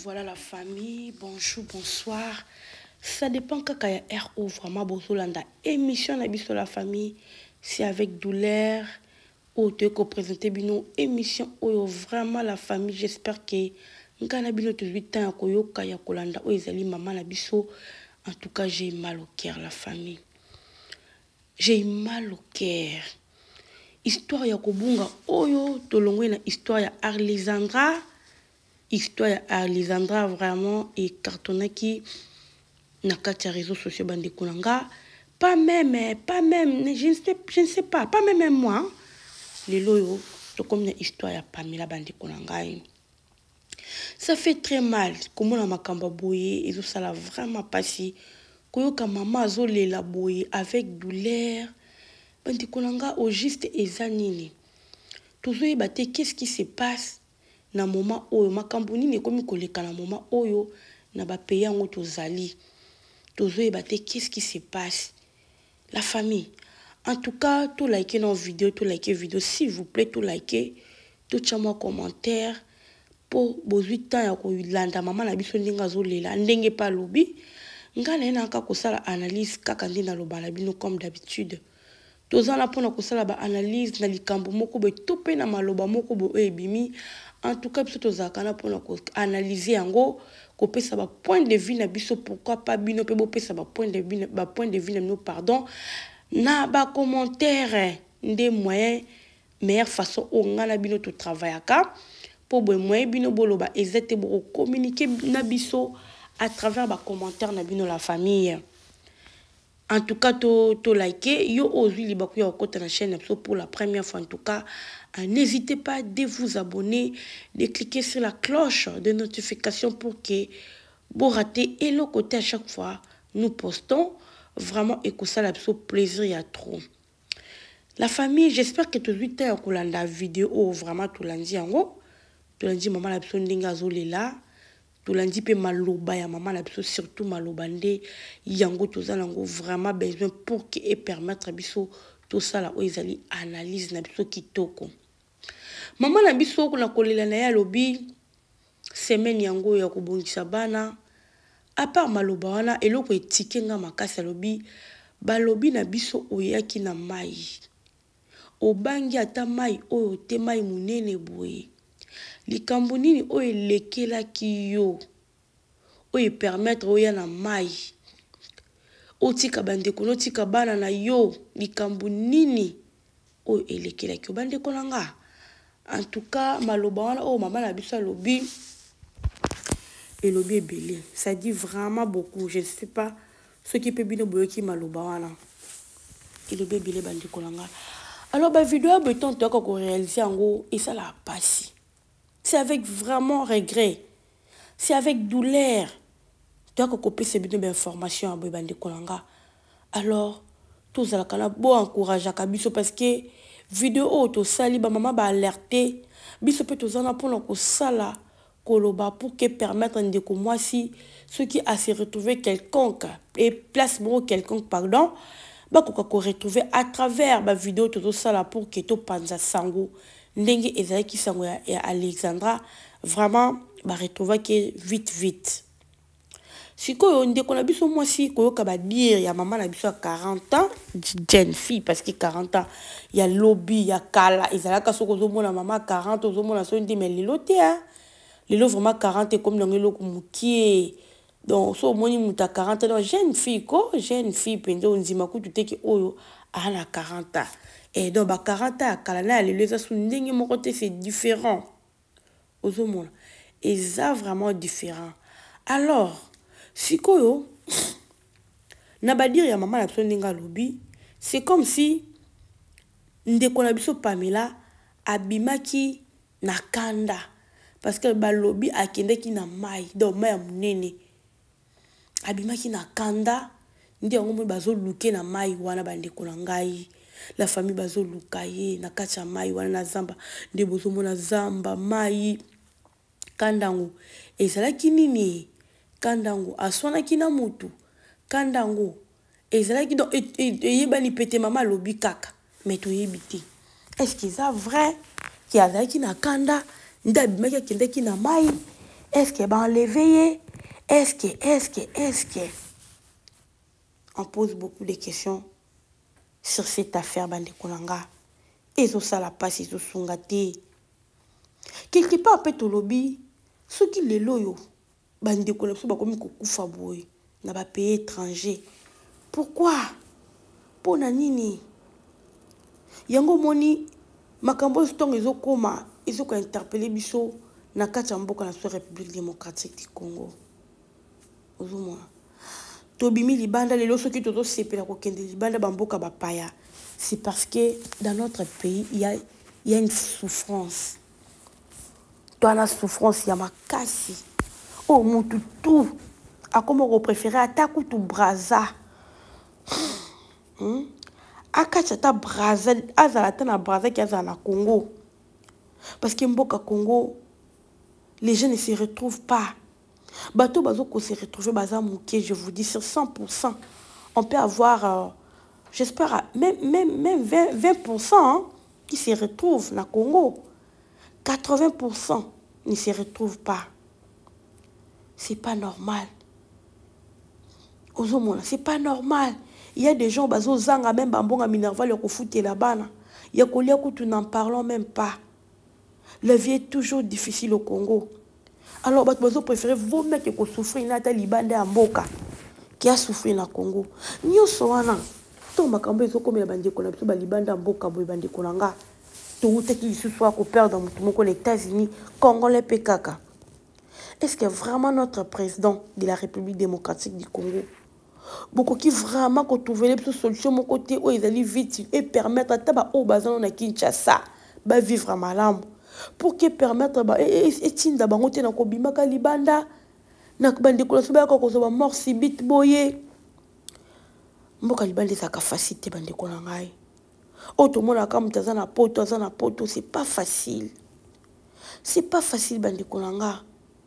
Voilà la famille, bonjour, bonsoir. Ça dépend quand il y a RO vraiment bozolanda. Émission sur la famille, c'est avec douleur. Ou te ko présenter bino émission ou vraiment la famille. J'espère que ngana bino te 8 ans ko yoka ya kolanda o ezali maman na biso. En tout cas, j'ai mal au cœur la famille. J'ai mal au cœur. Histoire ya kobunga oyo tolongwe na histoire ya Arlisandra. Histoire ya Arlisandra vraiment et cartonnaki na kati ya réseaux sociaux bande konanga. Pas même, je ne sais pas même moi. Hein. Les loyaux, c'est comme une histoire ya Pamela bande konanga. Ça fait très mal. Comment la makamba boye, et ça l'a vraiment passé. Koyoka maman azolela boye avec douleur. Bande konanga au juste ezanini. Toujours yebate qu'est-ce qui se passe na moment oyo makambo nini komi koleka na moment oyo na ba payer ngo tozali. Toujours yebate qu'est-ce qui se passe. La famille. En tout cas, tout liker nos vidéos, tout liker vidéo s'il vous plaît, tout liker, tout chamo commentaire pour bozwi temps ya ko landa maman na biso ndinga zolela ndenge pa lobi. Ngana ena ka kosala analyse kaka ndina lobala bino comme d'habitude. Tozala pona kosala ba analyse na likambo moko be topé na maloba moko bo ebimi. En tout cas, biso tozakana pona ko analyser yango ko pesa ba point de vue na biso pourquoi pas bino pe bo pesa ba point de vue na no pardon na ba commentaire ndé moyen meilleure façon o ngana bino to travaillaka pour bo moyen bino boloba ezete bo communiquer na biso à travers ba commentaire na bino la famille. En tout cas, to liker, yo osu libaku ya okota na chaîne pour la première fois en tout cas. N'hésitez pas de vous abonner, de cliquer sur la cloche de notification pour que vous ratez et le côté à chaque fois nous postons vraiment et que ça la plaisir il y a trop. La famille, j'espère que tu as vu la vidéo vraiment tout lundi en gros. Tout lundi maman la personne dinga zolela. Tout lundi pe maloba ya maman la biso surtout maloba nde yango tozalango vraiment besoin pour que et permettre biso tout ça là ezali analyse na biso kitoko. Maman na biso ko na kolela na ya lobi semaine yango ya kobongisa bana à part maloba wana eloko etike nga makasi lobi balobi na biso oyaki na mai obangi ata mai oyo te mai munene boye. Likambo nini oyo elekelaki yo oyo permettre oya na mai otika bandeko notika bana na yo likambo nini oyo elekelaki yo bandeko nanga. En tout cas maloba wana oyo mama na biso alobi elobi ebele ça dit vraiment beaucoup. Je ne sais pas ce qui peut bino boyoki maloba wana elobi ebele bandeko nanga. Alors ba vidéo beton to ko réaliser ngo et ça la passe. C'est avec vraiment regret. C'est avec douleur. Tu as copié ces bidons d'informations à Bébande Kolanga. Alors, tous à la cana, bon encourage à Kabiso parce que vidéo auto sali, ba maman ba alerter. Biso peut tous en apprendre au sala koloba pour que permettre de que moi si ceux qui a se retrouver quelconque et place bon quelconque pardon. Ba ko retrouver à travers ba vidéo tout ça là pour que to panza sango. Ndenge ezali ki sango ya Alexandra vraiment ba retrouver que vite. Siko ndeko na biso moi si koyoka ba dire ya maman na biso 40 ans jeune fille parce que 40 ans ya lobby ya kala ezala ka soko zo mona maman 40 zo mona so ndi mais lelo te hein lelo vraiment 40 comme ngelo ko mukie donc so moni muta 40 ans jeune fille pendo nzima ku tuteki oyo ana 40 ans. Et donc, 40 ans, les c'est différent. Et ça, vraiment différent. Alors, si koyo, n'a dire ya maman la personne lobby, c'est comme si ndeko na biso Pamela abimaki na kanda. Parce que ba lobby akendeki na mai, donc mai munene. Abimaki na kanda, ndi yango mo bazo luke na mai wana bandeko na ngai. La famille bazo lukaye na kacha mai wana na zamba nde bozo mona zamba mai kandango ezalaki nini kandango aswana kina mutu kandango ezalaki donc yebani pete mama lobi kaka mais to yebiti est-ce que ça vrai qui azalaki na kanda nda bimaki akendeki na mai est-ce que ben l'éveiller? Est-ce que on pose beaucoup de questions sur cette affaire bande kolanga. Ezo sala passe ezo sungate. Quelque part peut au lobby ce qui les loyo bande kolanga so ba komi ko kufa boy na ba pays étranger. Pourquoi? Pour nini? Yango moni makambo stong ezo koma ezo ko interpeller biso na kati ya mboka na so République démocratique du Congo. Ozuma tobimi libanda lelo soki toto sepela ko kende libanda bamboka bapaya. C'est parce que dans notre pays il y a une souffrance. Toi la souffrance il y a makasi. Oh mutu tout a comme on préférer attaque ou tout braza. Akachata braza azalata na braza qui azala Congo. Parce que mboka Congo les gens ne se retrouvent pas. Bateau bazoko se retrouver baza mouké, je vous dis sur 100%. On peut avoir j'espère même 20% hein, qui se retrouvent na Congo. 80% ne se retrouvent pas. C'est pas normal. Ozomona, c'est pas normal. Il y a des gens bazo zanga même bambonga minerva le kofuté là-bas. Il y a kolia que nous n'en parlons même pas. La vie est toujours difficile au Congo. Alors, vous préférez vous mettre que souffrir na ta libande à Mboka qui a souffert na Congo. Nyo soana. To makambo ezo comme la bande ko na biso ba libande à Mboka boy bande ko nanga. To uta ki se soit ko perdre dans les États-Unis, Congolais pekaka. Est-ce que vraiment notre président de la République démocratique du Congo beaucoup qui vraiment ko trouver les solutions mon côté où ils allaient vite et permettre à taba au bazan na Kinshasa ba vivre à malam. Pour que permettre et tinda bango te na ko bimaka libanda na bande ko so ba ko so ba mort subite boye mboka libanda sa capacité bande ko na ngai auto mona kam tazana poto c'est pas facile bande ko na nga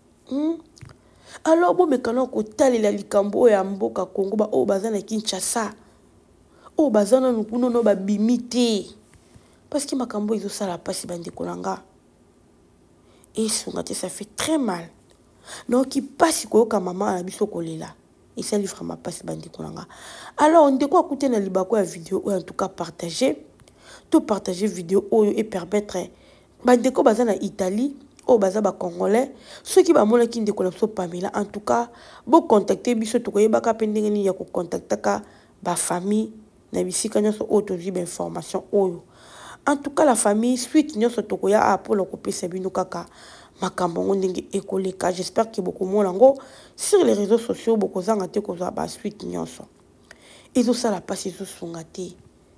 alors bon mekana ko talela likambo ya mboka Congo ba o bazana Kinshasa o bazana nukuno no ba bimité parce que makambo izo sala pasi bande ko na nga. Et ça fait très mal. Donc, il passe quoi maman à biso kolela. Et ça lui fera ma passe bandi konanga. Alors, on découvre écouter na libako la vidéo ou en tout cas partager. Tout partager vidéo et permettre bandi ko baza na Italie ou baza ba Congolais. Ceux qui ba mona ki ndeko na so Pamela en tout cas, bo contacter biso to koyeba ka pendenge ni ya ko contacter ka ba famille na bisika nyoso auto zibe information oyo. En tout cas, la famille, suite, nous sommes tous à pour le couper Sabino Kaka. Makambo ndenge ekoleka. J'espère que beaucoup de gens sur les réseaux sociaux, beaucoup de gens ont été à suite. Ils ont ça la passe, ils ont gâté.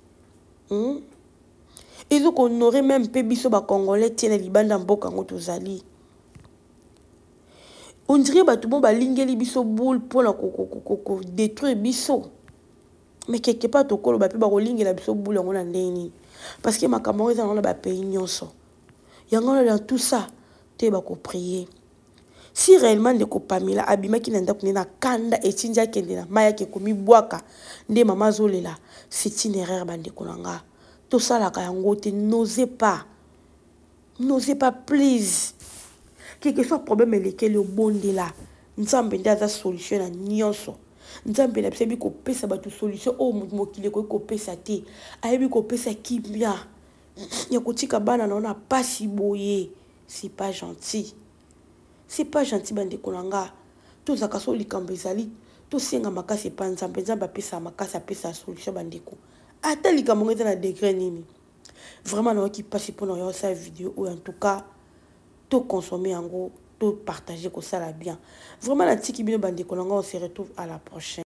Ils ont honoré même Pébiso Congolais, tiens, les bandes en boca, zali. On dirait que tout le monde a lingé biso boule pour détruire biso. Mais quelque part, tout le monde a lingé la biso boule en ndeni. Parce que ma camarade dans le pays nyonso. Yango dans tout ça, tu vas prier. Si réellement de Pamela abima ki nanda kunena kanda etinja kende na maya ke komi bwaka nde mama zolela, c'est une erreur bande konanga. Tout ça la kayango te n'osez pas. N'osez pas please. Quel que soit le problème lequel le bon de là, nzambe ndaza solution na nyonso. Nzambe na bisebi ko pesa ba solution o mokile ko pesa te ayebi ko pesa kibia ya kotika bana na pas si boye. C'est pas gentil bande kolanga to zaka so likambo ezali to senga makasi pa nzambe pesa makasi pesa solution bandeko ata likambo ngeza na degré nini vraiment na ki passe pour na sa vidéo ou en tout cas to consommer en gros to partager ko ça la bien vraiment la tiki bino bande kolanga on se retrouve à la prochaine.